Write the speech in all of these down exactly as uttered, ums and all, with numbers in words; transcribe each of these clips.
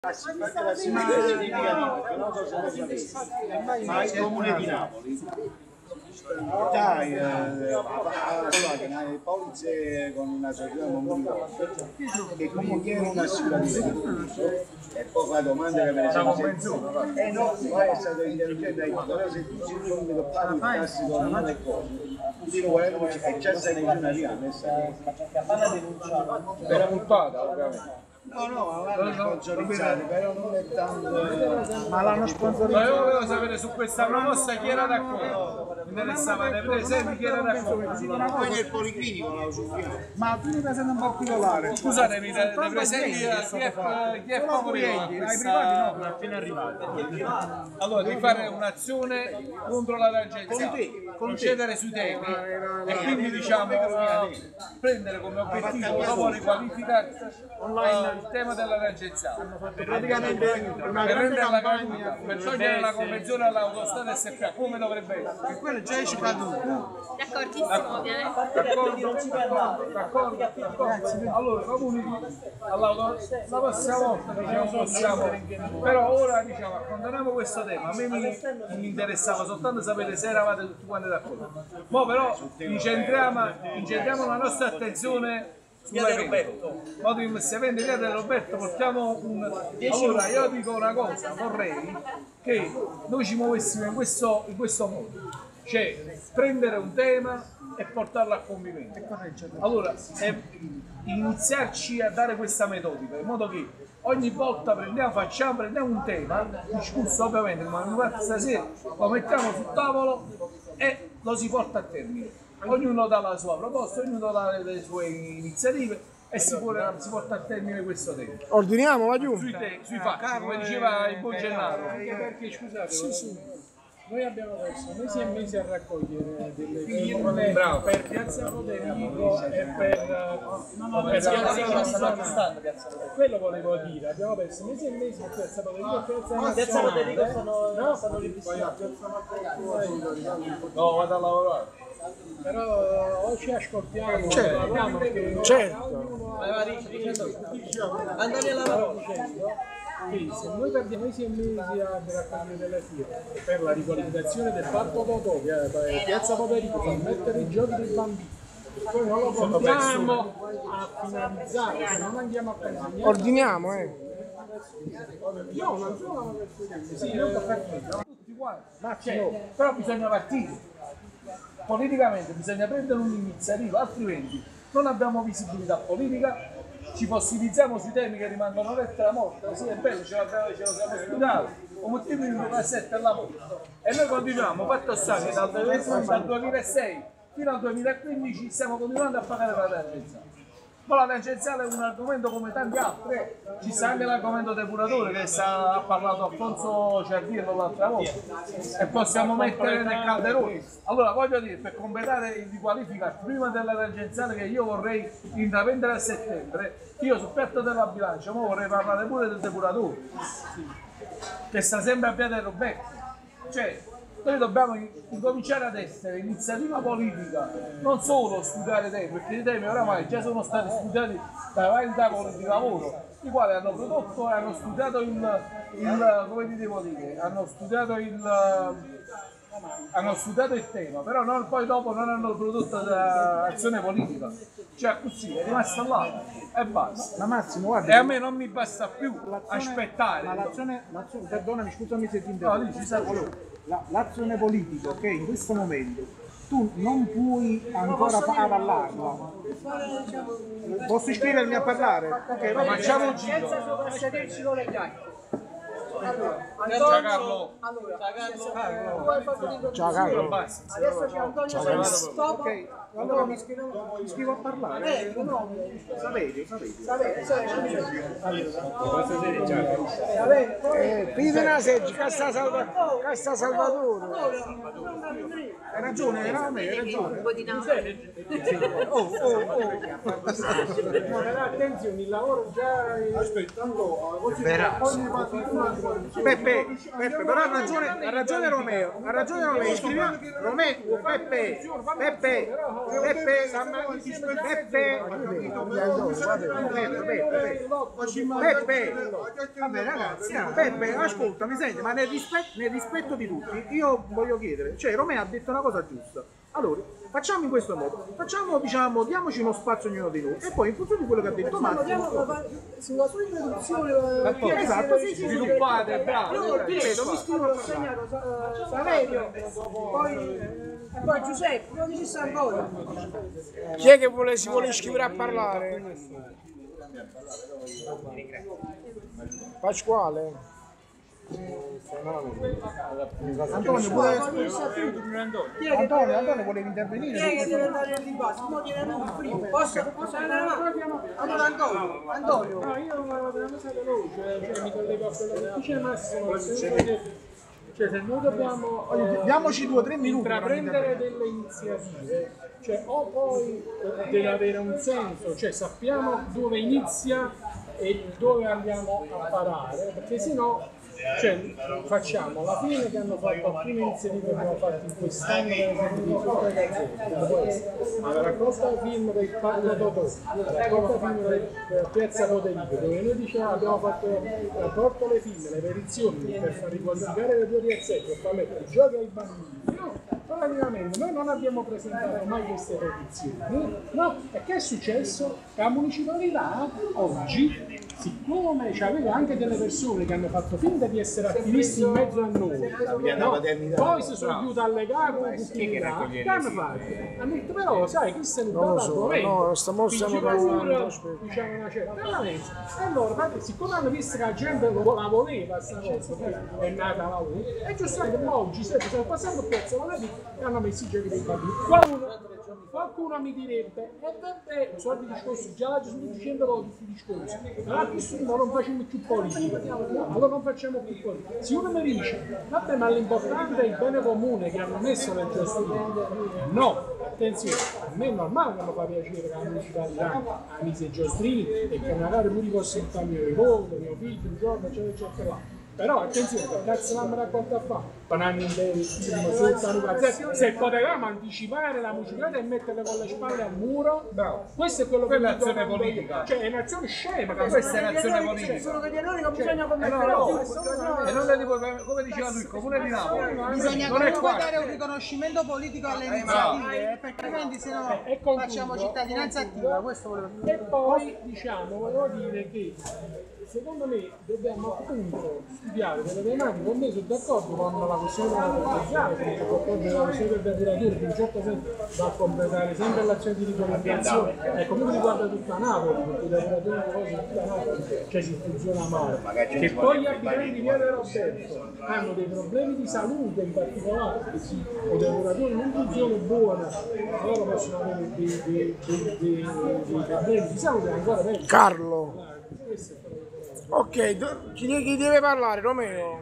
Infatti la sinistra significa che non so se lo sapete, ma il comune di Napoli dai le polizie con una società non mi ricordo che comunque era un'assicurazione e poi fa domande che me ne sono sentito e no, poi è stato intelligente però se tu ci trovi che parli il classico non è cosa dico guarda e già sei in una via era multata ovviamente. No, no, l'hanno sponsorizzato, però non è tanto. Ma l'hanno sponsorizzato. Io volevo sapere su questa proposta chi era d'accordo. Mi interessava dei presenti chi era d'accordo. Poi nel policlinico la usiamo. Ma tu mi presenti un particolare. Scusatemi, dei presenti chi è chi è favorevole? Ai privati no, non appena arrivati. Allora, di fare un'azione contro la tangenziale, procedere sui temi e quindi diciamo prendere come obiettivo dopo riqualificare online il tema della tangenziale praticamente una per grande renderla campagna caduta, per togliere la convenzione all'Autostrada S P A come dovrebbe essere. che quello già è scaduto. D'accordissimo, ovviamente. D'accordo, d'accordo, d'accordo. Allora comunico all'Autostrada la prossima volta diciamo possiamo, però ora diciamo affrontiamo questo tema. A me mi, mi interessava soltanto sapere se eravate tutti quanti d'accordo. Ma però incentriamo, incentriamo la nostra attenzione sull'evento. Modo in questo evento via del Roberto portiamo un. Allora io dico una cosa, vorrei che noi ci muovessimo in questo, in questo modo, cioè prendere un tema e portarlo a compimento. Allora eh, iniziarci a dare questa metodica in modo che ogni volta prendiamo, facciamo, prendiamo un tema, discusso ovviamente come abbiamo fatto stasera, lo mettiamo sul tavolo e lo si porta a termine. Ognuno dà la sua proposta, ognuno dà le sue iniziative e si, può, si porta a termine questo tema. Ordiniamo, va giù. Sui, te, sui fatti, come diceva il buon Gennaro. Anche perché, scusate, sì, sì. Noi abbiamo perso mesi e mesi a raccogliere delle firme per Piazza Federico e per, no, no, per Piazza quello volevo dire, abbiamo perso mesi e mesi per Piazza Federico e Piazza Piazza Federico sono, no? sono ripristinati. No, vado a lavorare. Però o ci ascoltiamo, certo, parliamo che certo. Andate alla parola. Quindi se noi perdiamo mesi e mesi a raccogliere delle firme per la riqualificazione del parco Totò, Piazza Federico, per mettere i giochi dei bambini, poi non lo portiamo a finalizzare, se non andiamo a consegnare. Ordiniamo, eh. Io non sono sì, io tutti quanti. Ma c'è, però bisogna partire. Politicamente bisogna prendere un'iniziativa, altrimenti non abbiamo visibilità politica, ci fossilizziamo sui temi che rimangono lettera morta, sì è bello, ce, ce lo siamo studiati, lo mettiamo in un cassetto e la morta. E noi continuiamo, fatto sta che dal, dal duemilasei fino al duemilaquindici stiamo continuando a pagare la tangenziale. Ma la tangenziale è un argomento come tanti altri, ci sta anche l'argomento depuratore che sta, ha parlato Alfonso Ciardiello l'altra volta e possiamo mettere nel calderone. Allora voglio dire, per completare il riqualifica prima della tangenziale che io vorrei intraprendere a settembre, io sul piatto della bilancia ma vorrei parlare pure del depuratore che sta sempre a Via del Roberto. Cioè, noi dobbiamo incominciare ad essere iniziativa politica, non solo studiare temi, perché i temi oramai già sono stati studiati da vari tavoli di lavoro, i quali hanno prodotto e hanno studiato il, il come ti devo dire, hanno studiato il, hanno studiato il tema, però non, poi dopo non hanno prodotto azione politica, cioè così è rimasta là e basta. Ma Massimo, guarda, e a me non mi basta più aspettare. Ma l'azione, perdonami, scusami se ti interrompo. No, dici, sai, l'azione politica che in questo momento tu non puoi ancora avallarla. Posso iscrivermi a parlare? Ok, ma facciamo un giro. Senza soprassederci con le chiacchiere. Ciao Carlo. Allora, Carlo. Tu hai fatto l'introduzione. Ciao Carlo. Adesso c'è Antonio Stop. Ok, allora mi iscrivo, mi iscrivo a parlare. Eh, no. Sapete, sapete. Sapete, Eh, Pidena Seggi, Cassa Salvatore. Cassa Salvatore. Allora, Hai ragione, hai ragione, hai ragione. Un po' di naso. Oh, oh, oh. Ma attenzione, il lavoro già è... Peppe, Peppe, però ha ragione, ha ragione Romeo, ha ragione Romeo, scriviamo Romeo, Peppe, Peppe, Peppe, Peppe, Peppe, vabbè ragazzi, Peppe, ascolta, mi senti, ma nel rispetto, nel rispetto di tutti, io voglio chiedere, cioè Romeo ha detto una cosa giusta, allora facciamo in questo modo, facciamo, diciamo, diamoci uno spazio ognuno di noi e poi in funzione di quello che ha detto Massimo, Sulla sua introduzione, esatto, sì, sì, Sviluppate, bravo. io ti vedo, mi scrivo, ho segnato eh, Saverio, poi, eh, poi Giuseppe, non ci sta ancora. chi è che vuole, si vuole iscrivere a parlare? Pasquale. Antonio, vuole... Antonio, Antonio volevi intervenire? Chi è che deve andare nel dibattito? Mo viene lui il primo. Posso, posso andare avanti? Allora Antonio, Antonio. No, io non avevo una cosa veloce, cioè mi collego a quello che dice Massimo, cioè se noi dobbiamo eh, Diamoci due o tre minuti. intraprendere delle iniziative, cioè o poi deve avere un senso, cioè sappiamo dove inizia e dove andiamo a parare, perché sennò cioè, facciamo la fine che hanno fatto alcune iniziative che abbiamo fatto in quest'anno la raccolta film del Parco Totò, la raccolta film della Piazza Poderico, dove noi diciamo abbiamo fatto il rapporto alle film, le petizioni per far riqualificare le due piazzette, per far mettere i giochi ai bambini. No, praticamente noi non abbiamo presentato mai queste petizioni, no? E che è successo? La municipalità oggi, siccome c'aveva anche delle persone che hanno fatto finta di essere attivisti in mezzo a noi, no? Poi si sono chiusi alle gare con comunità, che hanno fatto? Hanno detto però sai chi se ne Non lo va so, dal no, stiamo stiamo parlando, aspetta. diciamo una certa valenza. E allora, siccome hanno visto che la gente lo- la voleva, sta cosa, poi è nata la U, e giustamente oggi si sono passati a Piazza Valenti e hanno messo i giochi dei bambini. Qualcuno, qualcuno mi direbbe, e vabbè, soldi discorsi, già la sto dicendo che ho questi discorsi, allora questo non facciamo più politica, no, allora non facciamo più politica. Se uno mi dice, vabbè, ma l'importante è il bene comune che hanno messo nel gestore, no, attenzione, a me è normale che mi fa piacere che la municipalità ha messo i giostrini e che magari pure posso portare mio nipote, mio figlio, un giorno, eccetera, eccetera. Però attenzione, che cazzo l'hanno raccolta a fare? Panani interi, se potevamo anticipare la municipalità e metterla con le spalle al muro, bravo. Questo è quello che Quella è dico azione quando io- politica. Cioè è un'azione scema, Ma questa è un'azione politica. Sono degli errori che bisogna Eh no, commettere. no, e non le dico, come diceva lui, il comune di Napoli Bisogna non è comunque qua. dare un riconoscimento politico alle iniziative, eh, perché altrimenti se no E concludo. facciamo cittadinanza attiva. Questo volevo dire. E poi diciamo, volevo dire che secondo me dobbiamo appunto studiare delle tematiche, con me sono d'accordo con la questione della potenziale, perché sono d'accordo con la questione del depuratore che in un certo senso va a completare sempre l'azione di ricollegazione, ecco come riguarda tutta Napoli, perché il depuratore è una cosa di tutta Napoli, cioè si funziona male, che poi gli abitanti di Via del Roberto hanno dei problemi di salute in particolare, perché se il depuratore non funziona buona, loro possono avere dei, dei, dei, dei, dei problemi di salute ancora peggio. Carlo. Questo è quello che- Ok, do- chi, chi deve parlare? Romeo?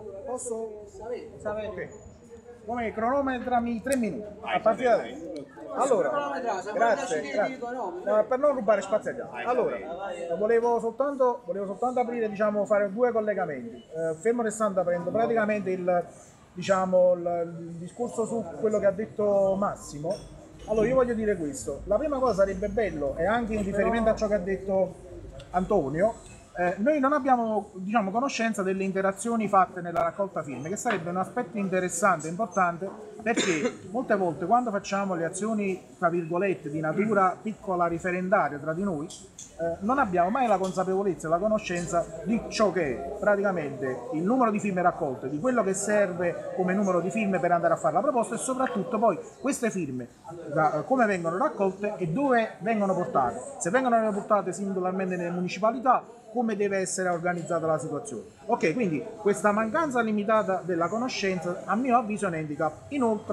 Posso? Sapere. Come cronometrami tre minuti a partire da adesso. Allora, grazie, grazie. No, per non rubare spazio agli altri. Allora, volevo soltanto, volevo soltanto aprire, diciamo, fare due collegamenti. Eh, fermo restando aprendo praticamente il, diciamo, il, il discorso su quello che ha detto Massimo. Allora, io voglio dire questo. La prima cosa sarebbe bello, e anche in riferimento a ciò che ha detto Antonio, Eh, noi non abbiamo, diciamo, conoscenza delle interazioni fatte nella raccolta film, che sarebbe un aspetto interessante e importante, perché molte volte quando facciamo le azioni, tra virgolette, di natura piccola referendaria tra di noi, eh, non abbiamo mai la consapevolezza e la conoscenza di ciò che è praticamente il numero di firme raccolte, di quello che serve come numero di firme per andare a fare la proposta, e soprattutto poi queste firme da, come vengono raccolte e dove vengono portate, se vengono portate singolarmente nelle municipalità, come deve essere organizzata la situazione. Ok, quindi questa mancanza limitata della conoscenza a mio avviso è un handicap. Inoltre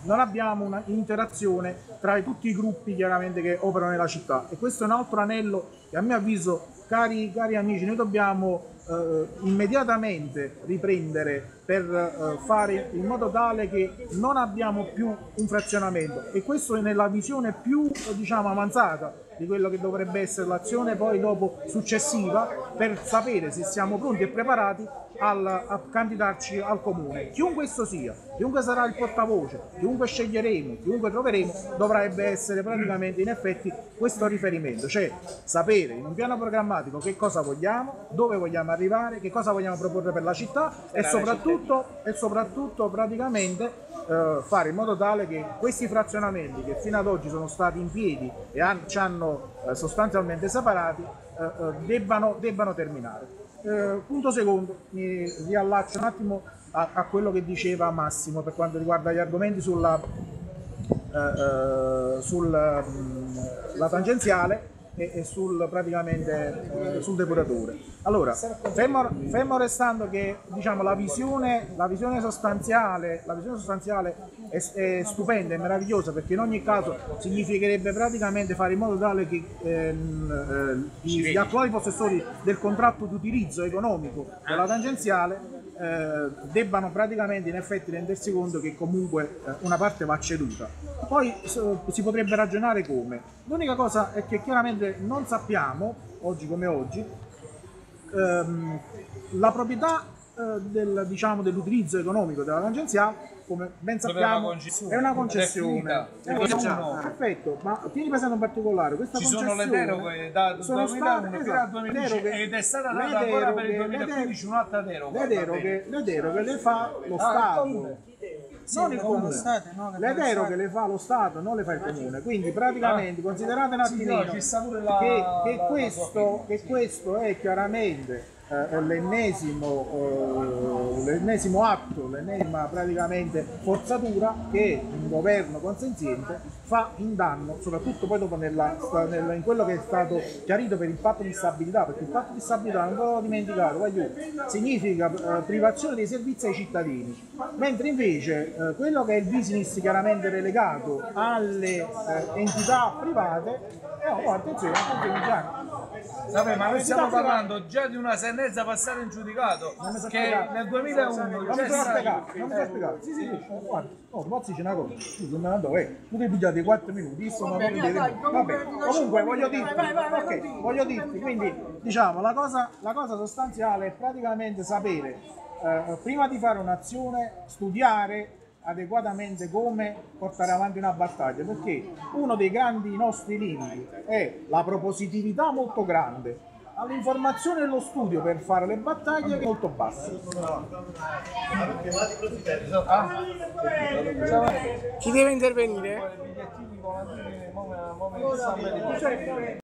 non abbiamo una interazione tra tutti i gruppi chiaramente che operano nella città, e questo è un altro anello che a mio avviso, cari, cari amici, noi dobbiamo eh, immediatamente riprendere per eh, fare in modo tale che non abbiamo più un frazionamento, e questo è nella visione più eh, diciamo avanzata di quello che dovrebbe essere l'azione poi dopo successiva, per sapere se siamo pronti e preparati al, a candidarci al comune. Chiunque esso sia, chiunque sarà il portavoce, chiunque sceglieremo, chiunque troveremo, dovrebbe essere praticamente in effetti questo riferimento, cioè sapere in un piano programmatico che cosa vogliamo, dove vogliamo arrivare, che cosa vogliamo proporre per la città, e soprattutto, e soprattutto praticamente eh, fare in modo tale che questi frazionamenti che fino ad oggi sono stati in piedi e han, ci hanno eh, sostanzialmente separati eh, eh, debbano, debbano terminare. Eh, punto secondo, mi riallaccio un attimo a, a quello che diceva Massimo per quanto riguarda gli argomenti sulla, eh, eh, sul, mh, la tangenziale e, e sul, praticamente, eh, sul depuratore. Allora, fermo, fermo restando che diciamo, la, visione, la visione sostanziale, la visione sostanziale è, è stupenda e meravigliosa, perché in ogni caso significherebbe praticamente fare in modo tale che ehm, eh, gli attuali possessori del contratto di utilizzo economico della tangenziale eh, debbano praticamente in effetti rendersi conto che comunque eh, una parte va ceduta. Poi so, si potrebbe ragionare come. L'unica cosa è che chiaramente non sappiamo, oggi come oggi, ehm, la proprietà eh, del, diciamo, dell'utilizzo economico della tangenziale, come ben sappiamo, è una concessione. È una, perfetto, ma tieni presente un particolare, questa ci concessione sono le deroghe da sono duemilauno state, fino al esatto, duemiladieci deroghe, ed è stata le data ancora per il deroghe, duemilaquindici un'altra deroga. le deroghe, le deroghe le fa lo Ah, Stato. il comune. Non il comune. Stato, no, che Le fa lo deroghe Stato. le fa lo Stato, non le fa il comune. Quindi praticamente considerate un Sì, attimino no, ci sta pure la- che, che la- la questo, sua che questo è chiaramente eh, l'ennesimo, eh, l'ennesimo atto, l'ennesima praticamente forzatura che un governo consenziente fa in danno, soprattutto poi dopo nella, nella, in quello che è stato chiarito per il patto di stabilità, perché il patto di stabilità, non ve l'ho dimenticato, voglio, significa eh, privazione dei servizi ai cittadini, mentre invece eh, quello che è il business chiaramente relegato alle eh, entità private, eh, oh, attenzione, attenzione Gianni. Vabbè, ma noi stiamo Entità private- parlando già di una sentenza passata in giudicato Non mi sa che spiegare. nel duemilauno Non mi c'è sono stato- spiegato, non mi sono spiegato. Sì, sì, sì, guarda, oh, Mozzi c'è una cosa. Tu sono andato, eh, tu ti pigliate quattro minuti, io sono Vabbè, andato dai, Vabbè, comunque ti lascio comunque un voglio minuto. dirti, Vai, vai, vai, ok, continua. voglio dirti, quindi diciamo la cosa, la cosa sostanziale è praticamente sapere, eh, prima di fare un'azione, studiare adeguatamente come portare avanti una battaglia, perché uno dei grandi nostri limiti è la propositività molto grande, all'informazione e lo studio per fare le battaglie molto basse. Chi deve intervenire? I bigliettini volantini, mo me- mo me-